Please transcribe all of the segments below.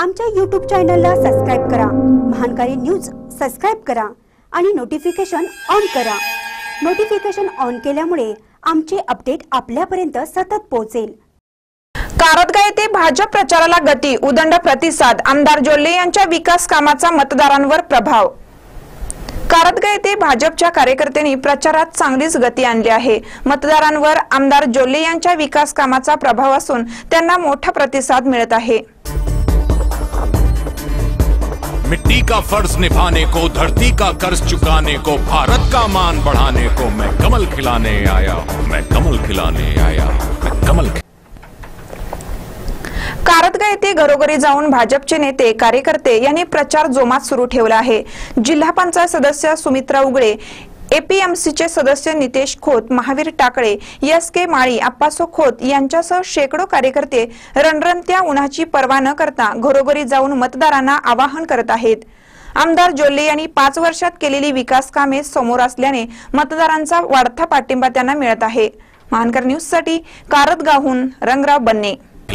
आमच्या YouTube चॅनलला subscribe करा, महानकारी न्यूज सबस्क्राइब करा आणि नोटिफिकेशन ऑन करा। नोटिफिकेशन ऑन केल्यामुळे आमचे अपडेट आपल्यापर्यंत सतत पोहोचेल। कारदगा येथे भाजप प्रचाराला गती, उदंड प्रतिसाद, आमदार जोल्ले यांच्या विकास कामाचा मतदारांवर प्रभाव। कारदगा येथे भाजपच्या कार्यकर्त्यांनी प्रचारात चांगलीच गती आणली आहे। मतदारांवर आमदार जोल्ले यांच्या विकास कामाचा प्रभाव असून त्यांना मोठा प्रतिसाद मिळत आहे। मिट्टी का फर्ज निभाने को, धरती का कर्ज चुकाने को, भारत का मान बढ़ाने को मैं कमल खिलाने आया हूं, मैं कमल खिलाने आया हूं, मैं कमल। कारदगा येथे घरोघरी जाऊन भाजपचे नेते कार्यकर्ते यांनी प्रचार जोमात सुरू ठेवला आहे। जिल्हा पंचायत सदस्य सुमित्रा उगळे, एपीएमसीचे सदस्य नितेश खोत, महावीर टाकळे, एस.के. माळी, आप्पासो खोत यांच्यासह शेकडो कार्यकर्ते रणरणत्या उन्हाची पर्वा न करता घरोघरी जाऊन मतदारांना आवाहन करत आहेत। आमदार जोल्ले यांनी 5 वर्षात केलेली विकास कामे समोर असल्याने मतदारांचा वाढता पाठिंबा त्यांना मिळत आहे। महानकर न्यूज साठी कारदगाहून रंगराव बन्ने।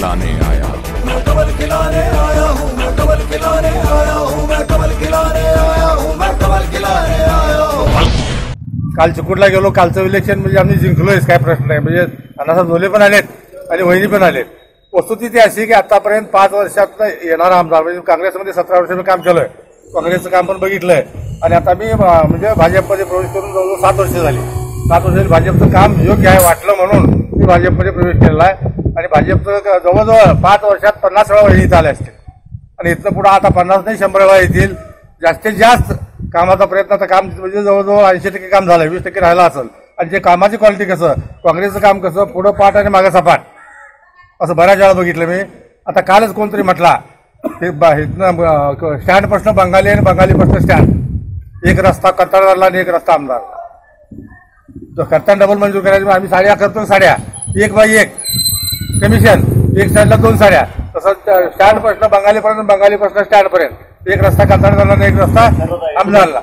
काल चिकोडला गेलो, कालचं इलेक्शन म्हणजे आम्ही जिंकलोय, काय प्रश्न नाही। म्हणजे अण्णासाहेब जोल्ले पण आलेत आणि वहिनी पण आलेत। वस्तुस्थिती अशी की आतापर्यंत 5 वर्षात येणारा आमदार म्हणजे काँग्रेसमध्ये 17 वर्ष मी काम केलंय, काँग्रेसचं काम पण बघितलंय आणि आता मी म्हणजे भाजपमध्ये प्रवेश करून जवळजवळ 7 वर्ष झाली। 7 वर्ष भाजपचं काम योग्य आहे वाटलं म्हणून मी भाजपमध्ये प्रवेश केलेला आहे आणि भाजपचं जवळजवळ 5 वर्षात 50 वेळा वहिनी आले असतील आणि इथनं पुढे आता 50 नाही 100 वेळा येतील। जास्तीत जास्त कामाचा प्रयत्न, आता काम म्हणजे जवळजवळ 80% काम झालं, 20% राहिला असेल। आणि जे कामाची क्वालिटी कसं, काँग्रेसचं काम कसं पुढं पाठ आणि मागं सपाट असं बऱ्याच वेळा बघितलं मी। आता कालच कोणतरी म्हटला ते स्टँड प्रश्न बंगाली आणि बंगाली प्रश्न स्टँड, एक रस्ता कर्तारला आणि एक रस्ता आमदार, कर्तार डबल मंजूर करायची। आम्ही साड्या करतो, साड्या 1 बाय 1 कमिशन, एक साईडला 2 साड्या, तसंच स्टँड प्रश्न बंगाली पर्यंत, बंगाली प्रश्न स्टँड पर्यंत, एक रस्ता कर्तारला आणि एक रस्ता आमदारला।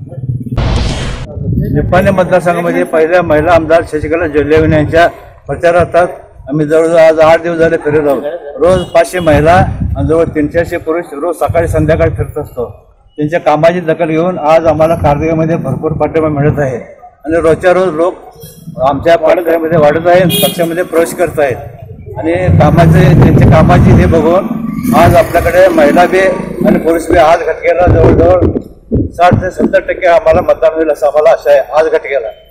निपाणी मतदारसंघामध्ये पहिल्या महिला आमदार शशिकला जोल्ले यांच्या प्रचारार्थ आम्ही जवळजवळ आज 8 दिवस झाले फिरत आहोत। रोज 500 महिला आणि जवळ 300 पुरुष रोज सकाळी संध्याकाळी फिरत असतो। त्यांच्या कामाची दखल घेऊन आज आम्हाला कारदगामध्ये भरपूर पाठिंबा मिळत आहे आणि रोजच्या रोज लोक आमच्या पाठिंब्यामध्ये वाढत आहेत, पक्षामध्ये प्रवेश करत आहेत आणि त्यांच्या कामाची हे बघून आज आपल्याकडे महिला बी आणि पुरुष बी आज घटकेला जवळजवळ 60 ते 70% आम्हाला मतदान होईल असं आम्हाला आशा आहे। आज घटकेला